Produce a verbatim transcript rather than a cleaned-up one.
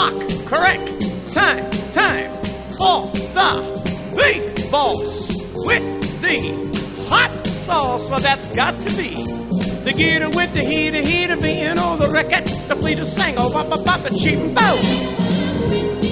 clock, correct. Time, time for the big boss with the hot sauce. Well, that's got to be the geeter with the heater, heater being on the record. The pleader sang, oh, bop, bop, bop, a cheap bow.